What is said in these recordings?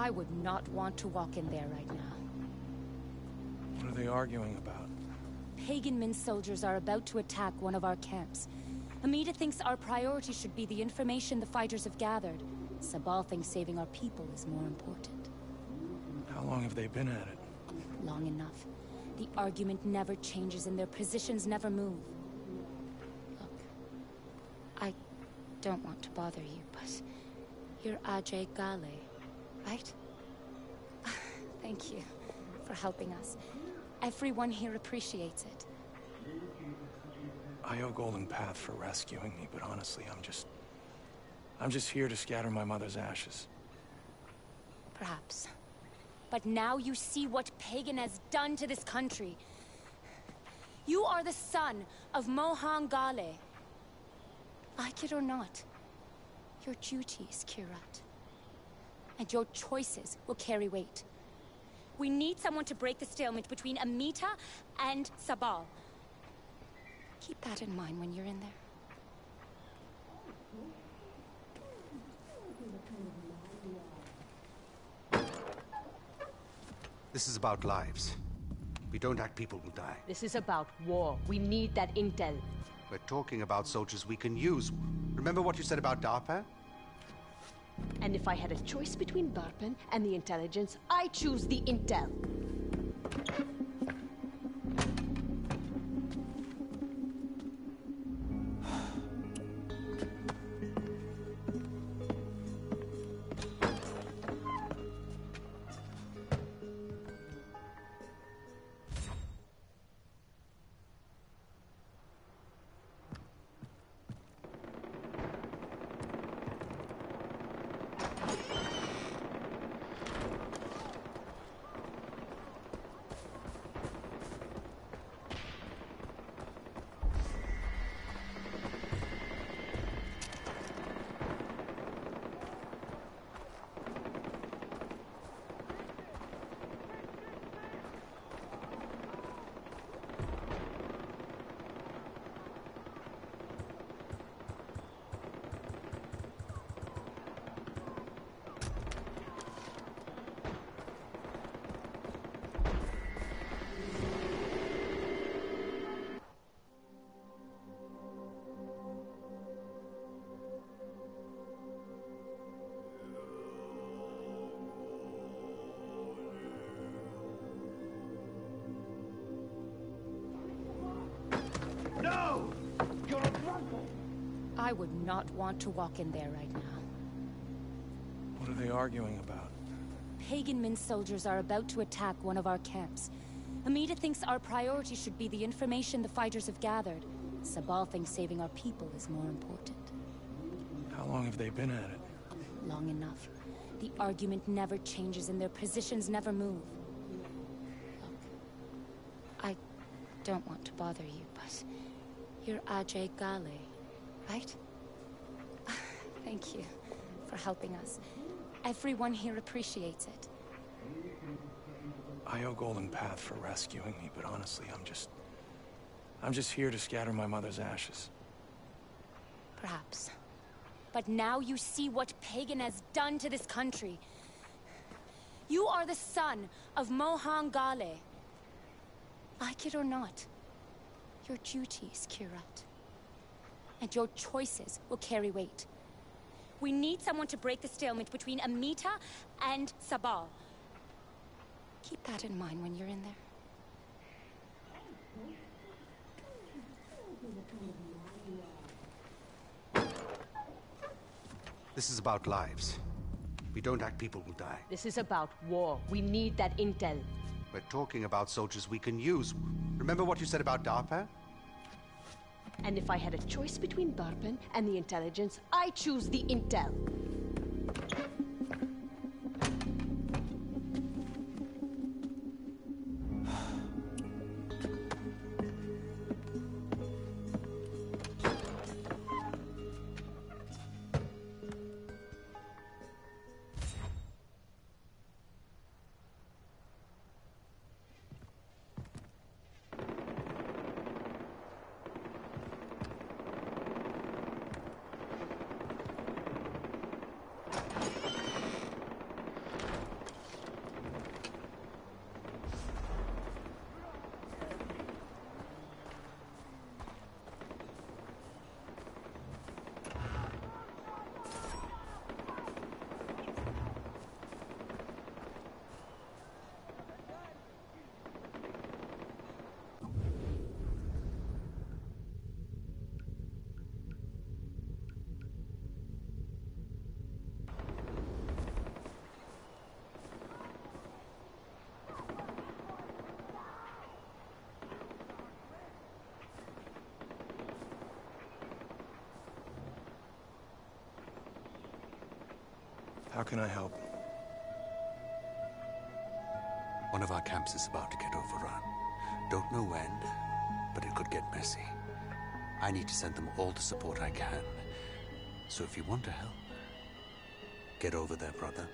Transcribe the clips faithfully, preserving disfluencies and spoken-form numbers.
I would not want to walk in there right now. What are they arguing about? Pagan Min soldiers are about to attack one of our camps. Amita thinks our priority should be the information the fighters have gathered. Sabal thinks saving our people is more important. How long have they been at it? Long enough. The argument never changes and their positions never move. Look, I don't want to bother you, but you're Ajay Gale, right? Thank you for helping us. Everyone here appreciates it. I owe Golden Path for rescuing me, but honestly, I'm just... I'm just here to scatter my mother's ashes. Perhaps. But now you see what Pagan has done to this country. You are the son of Mohan Gale. Like it or not, your duty is Kirat. And your choices will carry weight. We need someone to break the stalemate between Amita and Sabal. Keep that in mind when you're in there. This is about lives. If we don't act, people will die. This is about war. We need that intel. We're talking about soldiers we can use. Remember what you said about DARPA? And if I had a choice between Barpan and the intelligence, I choose the intel. No! You're a drunkard! I would not want to walk in there right now. What are they arguing about? Pagan Min soldiers are about to attack one of our camps. Amita thinks our priority should be the information the fighters have gathered. Sabal thinks saving our people is more important. How long have they been at it? Long enough. The argument never changes and their positions never move. Look, I don't want to bother you, but you're Ajay Gale, right? Thank you for helping us. Everyone here appreciates it. I owe Golden Path for rescuing me, but honestly, I'm just... I'm just here to scatter my mother's ashes. Perhaps. But now you see what Pagan has done to this country. You are the son of Mohan Gale. Like it or not, your duty is Kirat. And your choices will carry weight. We need someone to break the stalemate between Amita and Sabal. Keep that in mind when you're in there. This is about lives. If we don't act, people will die. This is about war. We need that intel. We're talking about soldiers we can use. Remember what you said about DARPA? And if I had a choice between Barpan and the intelligence, I choose the intel. How can I help? One of our camps is about to get overrun. Don't know when, but it could get messy. I need to send them all the support I can. So if you want to help, get over there, brother.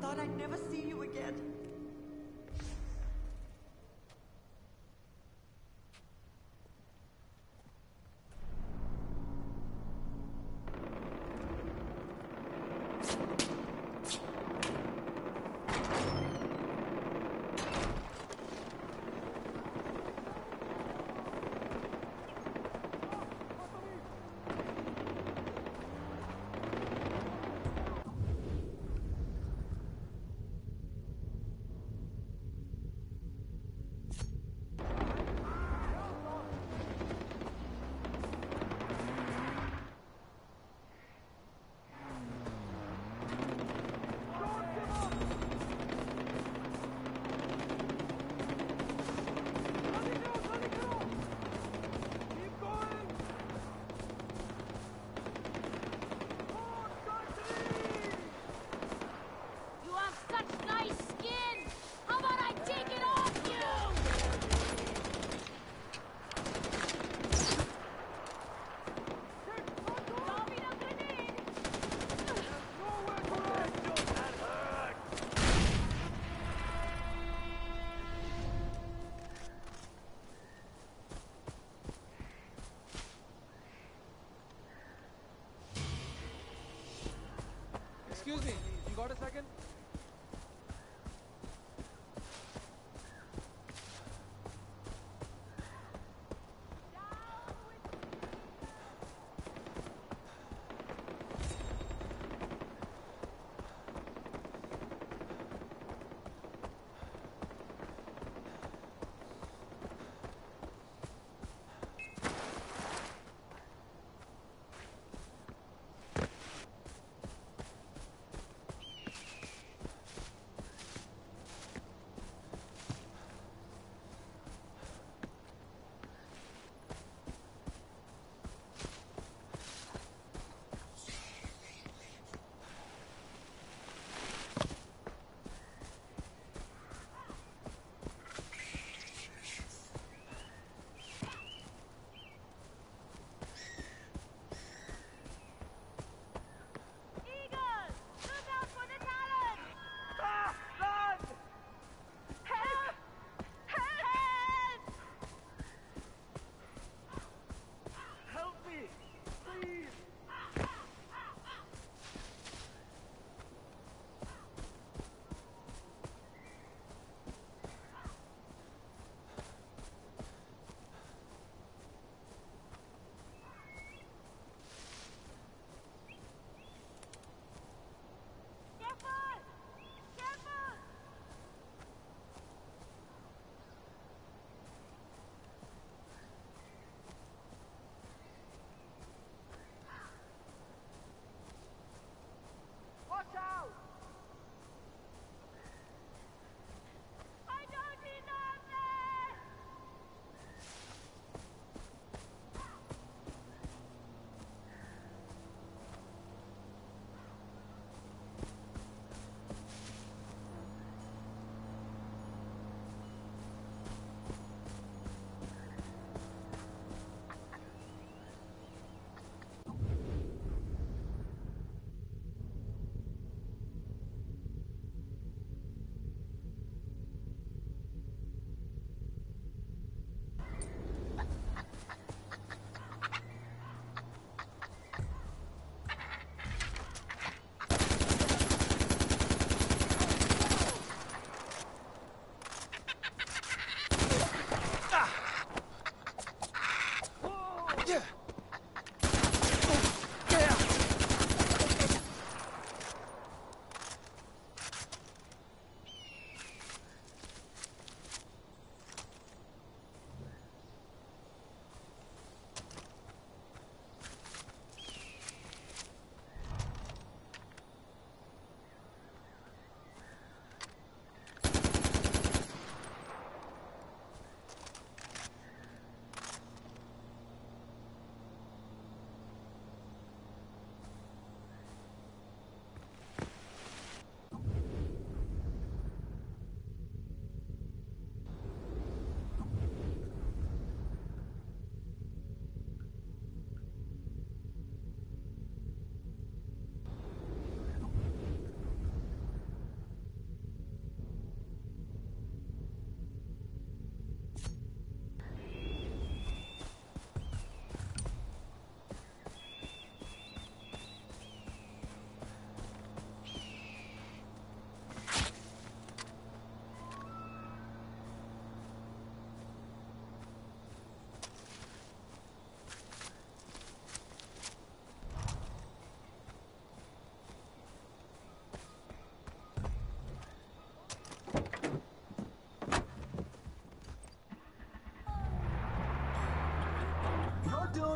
thought I'd never see you again. Excuse me, you got a second?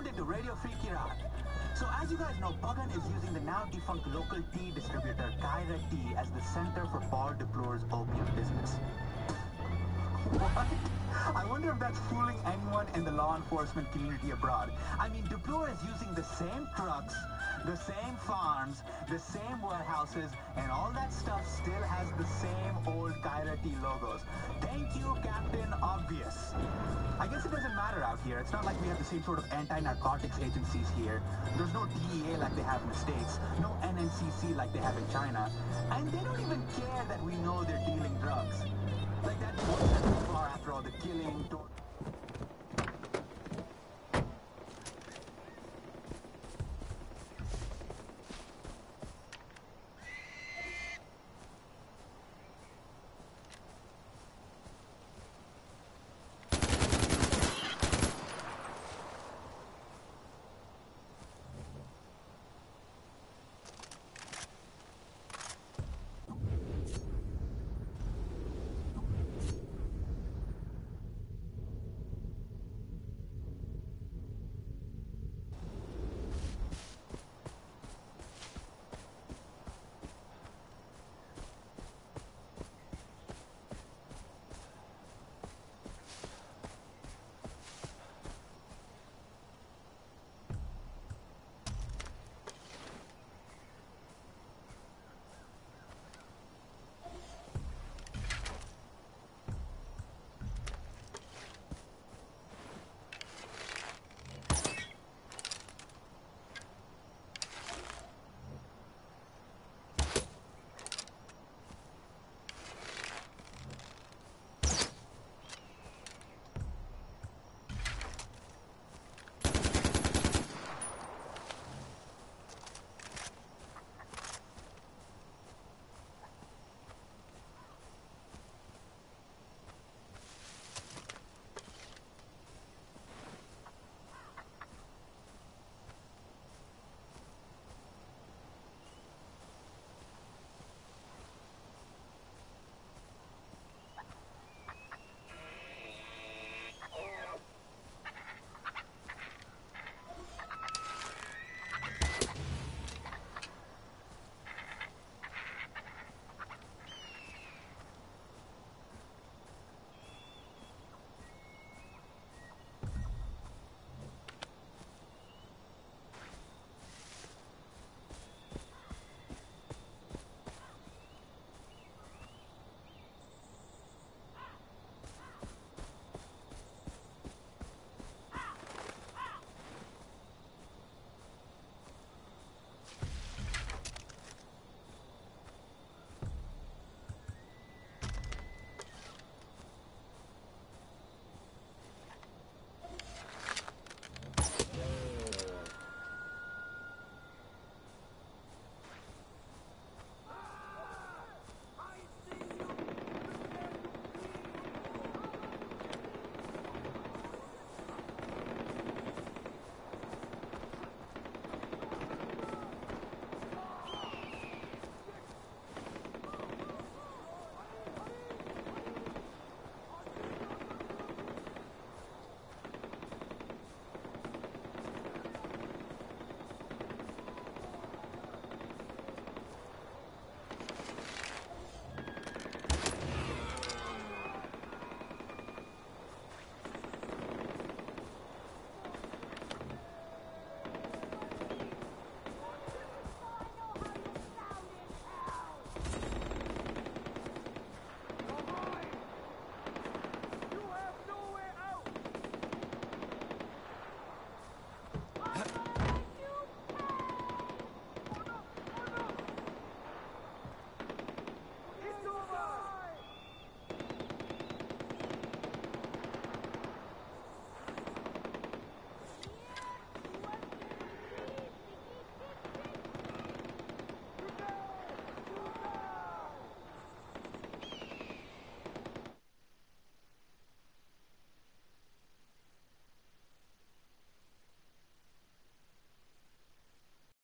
listening to Radio Free Kirat. So as you guys know, Bughan is using the now defunct local tea distributor Kyra Tea as the center for Paul DePlure's opium business. What? I wonder if that's fooling anyone in the law enforcement community abroad. I mean, DePlure is using the same trucks, the same farms, the same warehouses, and all that stuff still has the same old Kyra Tea logos. Thank you, Captain Obvious. I guess it doesn't matter out here. It's not like we have the same sort of anti-narcotics agencies here. There's no D E A like they have in the States, no N N C C like they have in China, and they don't even care that we know they're dealing drugs. Like that wasn't too far after all the killing, torture.